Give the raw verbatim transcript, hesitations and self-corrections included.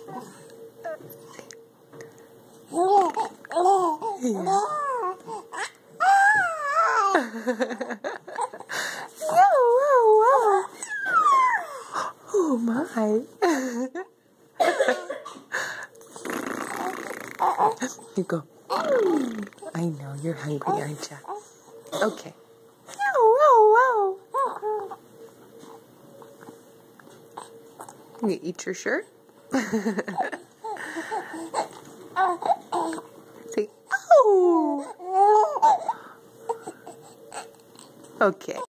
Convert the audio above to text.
Oh my. You go. I know you're hungry, aren't you? Okay. You eat your shirt? Say, oh! Okay.